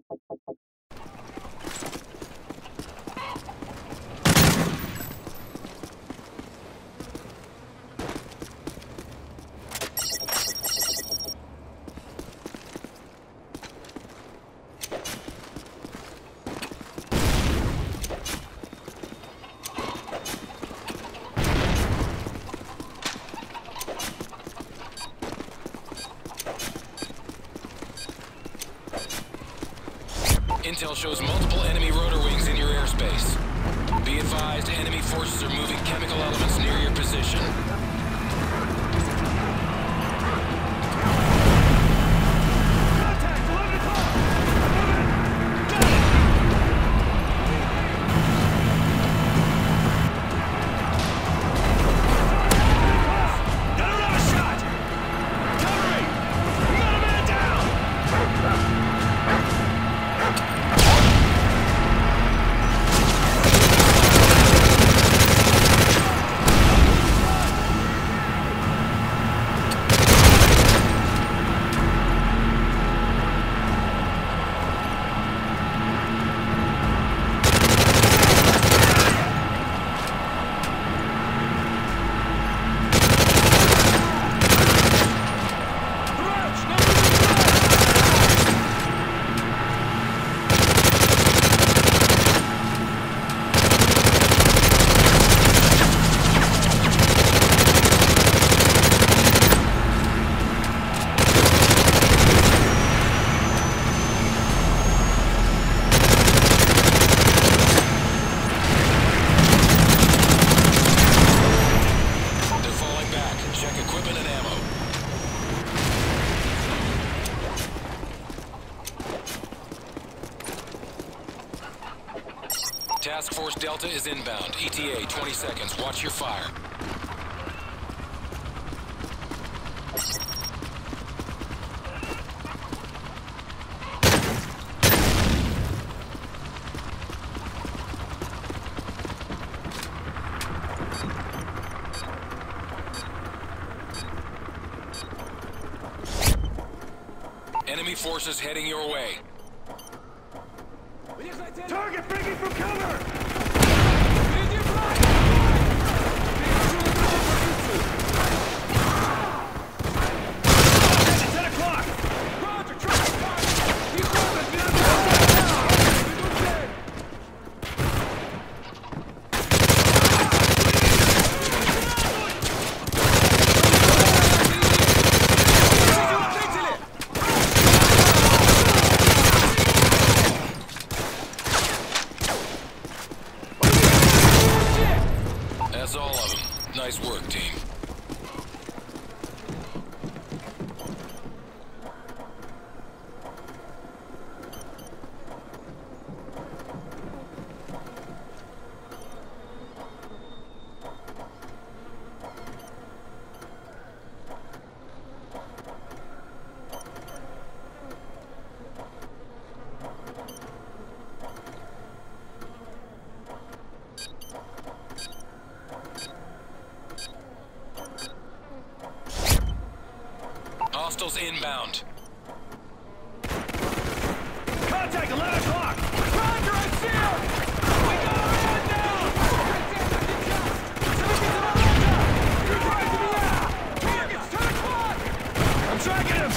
Intel shows multiple enemy rotor wings in your airspace. Be advised, enemy forces are moving chemical elements near your position. Task Force Delta is inbound. ETA 20 seconds. Watch your fire. Enemy forces heading your way. Target breaking from cover! That's all of them. Nice work, team. Hostiles inbound. Contact 11 o'clock! Roger, I see him! We got a man down! Target's 10 o'clock! I'm tracking him!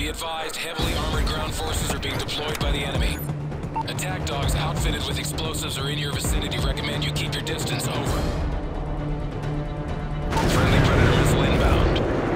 Be advised, heavily armored ground forces are being deployed by the enemy. Attack dogs outfitted with explosives are in your vicinity. Recommend you keep your distance. Over. Friendly Predator missile inbound.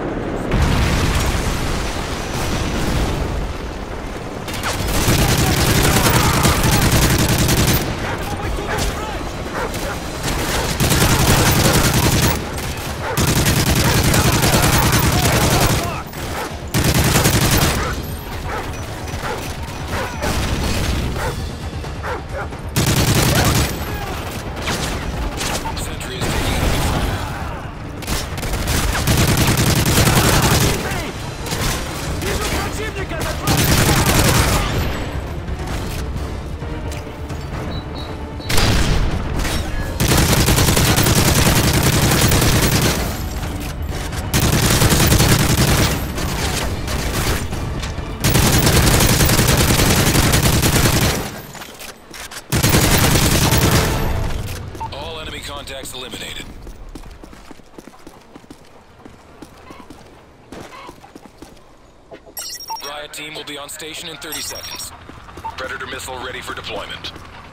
Contacts eliminated. Riot team will be on station in 30 seconds. Predator missile ready for deployment.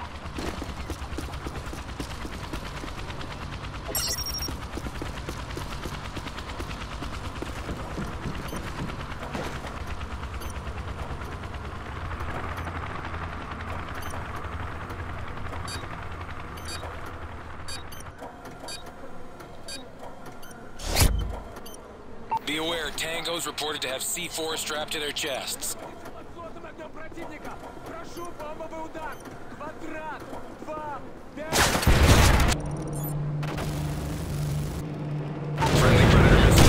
Be aware, Tangos reported to have C4 strapped to their chests. Friendly Predator missile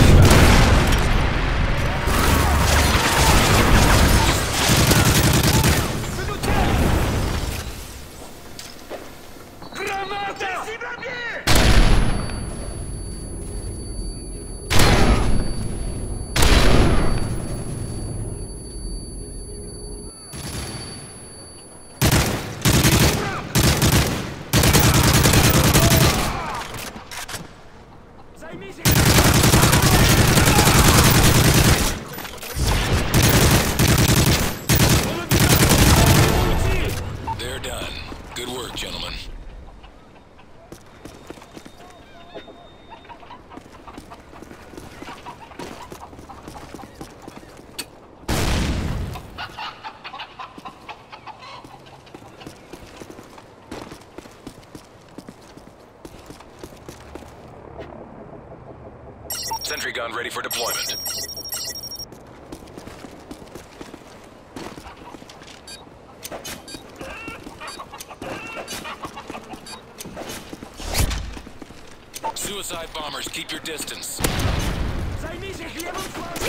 They're done. Good work, gentlemen. Sentry gun ready for deployment. Suicide bombers, keep your distance. Займите хлебом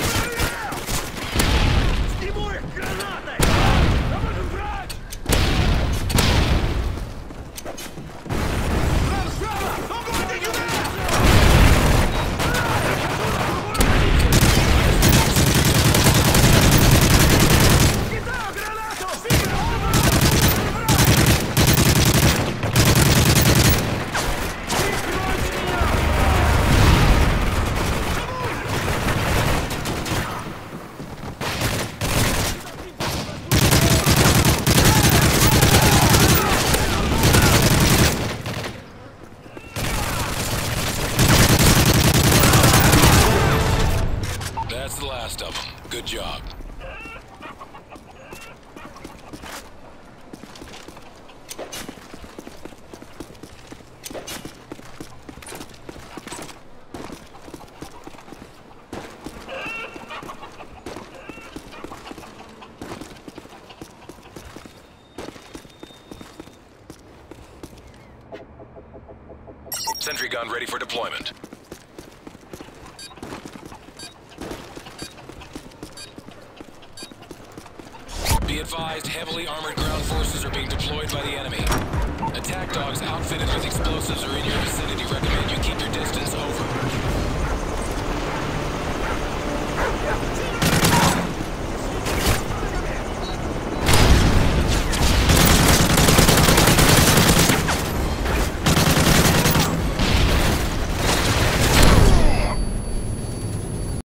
Сниму их гранатой! Давай брать! That's the last of them. Good job. Sentry gun ready for deployment. Be advised, heavily armored ground forces are being deployed by the enemy. Attack dogs outfitted with explosives are in your vicinity. Recommend you keep your distance. Over.